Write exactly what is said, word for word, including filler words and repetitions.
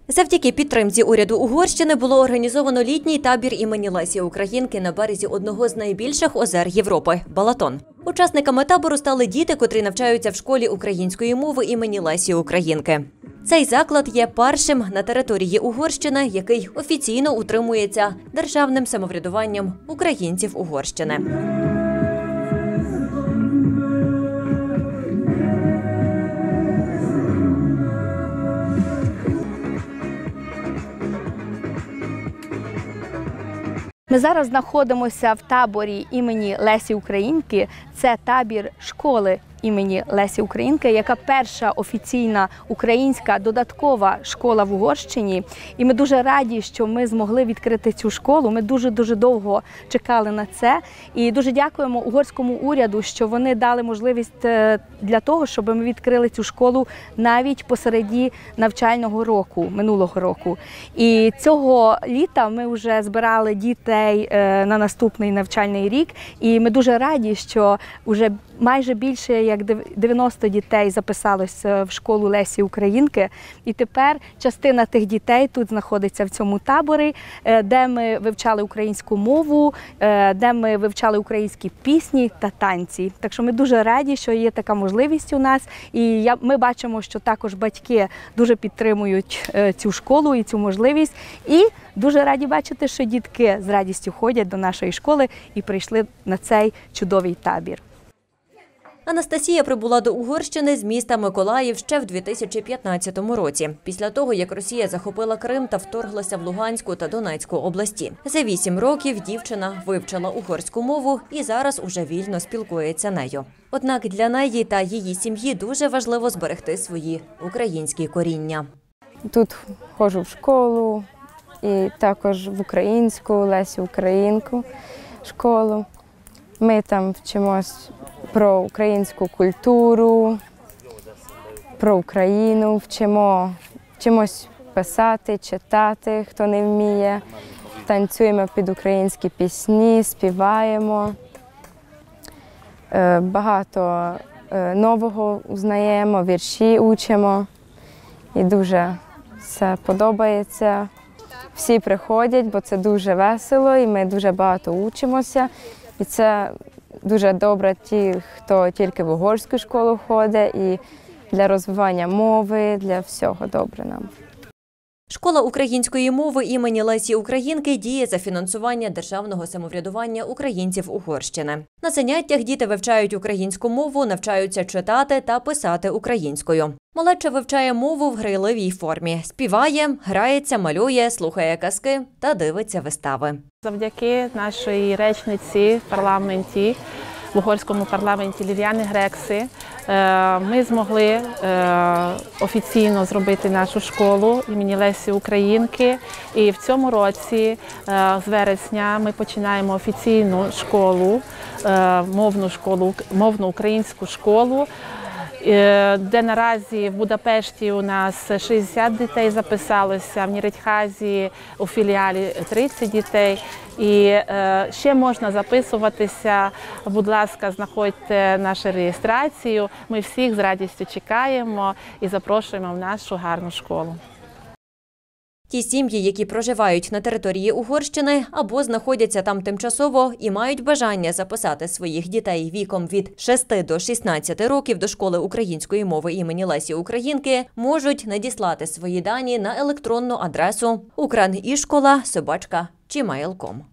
Завдяки підтримці уряду Угорщини було організовано літній табір імені Лесі Українки на березі одного з найбільших озер Європи – Балатон. Учасниками табору стали діти, котрі навчаються в школі української мови імені Лесі Українки. Цей заклад є першим на території Угорщини, який офіційно утримується державним самоврядуванням українців Угорщини. Ми зараз знаходимося в таборі імені Лесі Українки. Це табір школи імені Лесі Українки, яка перша офіційна українська додаткова школа в Угорщині. І ми дуже раді, що ми змогли відкрити цю школу. Ми дуже-дуже довго чекали на це. І дуже дякуємо угорському уряду, що вони дали можливість для того, щоб ми відкрили цю школу навіть посереді навчального року, минулого року. І цього літа ми вже збирали дітей на наступний навчальний рік. І ми дуже раді, що вже майже більше як дев'яносто дітей записалося в школу Лесі Українки. І тепер частина тих дітей тут знаходиться в цьому таборі, де ми вивчали українську мову, де ми вивчали українські пісні та танці. Так що ми дуже раді, що є така можливість у нас. І ми бачимо, що також батьки дуже підтримують цю школу і цю можливість. І дуже раді бачити, що дітки з радістю ходять до нашої школи і прийшли на цей чудовий табір. Анастасія прибула до Угорщини з міста Миколаїв ще в дві тисячі п'ятнадцятому році, після того, як Росія захопила Крим та вторглася в Луганську та Донецьку області. За вісім років дівчина вивчила угорську мову і зараз уже вільно спілкується нею. Однак для неї та її сім'ї дуже важливо зберегти свої українські коріння. Тут ходжу в школу і також в українську, Лесю Українку школу. Ми там вчимось про українську культуру, про Україну, вчимо, вчимось писати, читати, хто не вміє, танцюємо під українські пісні, співаємо. Багато нового узнаємо, вірші учимо і дуже все подобається. Всі приходять, бо це дуже весело і ми дуже багато учимося. І це дуже добре ті, хто тільки в угорську школу ходить, і для розвивання мови, для всього добре нам. Школа української мови імені Лесі Українки діє за фінансування державного самоврядування українців Угорщини. На заняттях діти вивчають українську мову, навчаються читати та писати українською. Малеча вивчає мову в грайливій формі. Співає, грається, малює, слухає казки та дивиться вистави. Завдяки нашій речниці в парламенті, в угорському парламенті Ліліяни Грекси, ми змогли офіційно зробити нашу школу імені Лесі Українки. І в цьому році, з вересня, ми починаємо офіційну школу, мовну школу, мовну українську школу, де наразі в Будапешті у нас шістдесят дітей записалося, в Нєредьхазі у філіалі тридцять дітей. І ще можна записуватися, будь ласка, знаходьте нашу реєстрацію. Ми всіх з радістю чекаємо і запрошуємо в нашу гарну школу. Ті сім'ї, які проживають на території Угорщини або знаходяться там тимчасово і мають бажання записати своїх дітей віком від шести до шістнадцяти років до школи української мови імені Лесі Українки, можуть надіслати свої дані на електронну адресу укранішкола собака джі мейл крапка ком.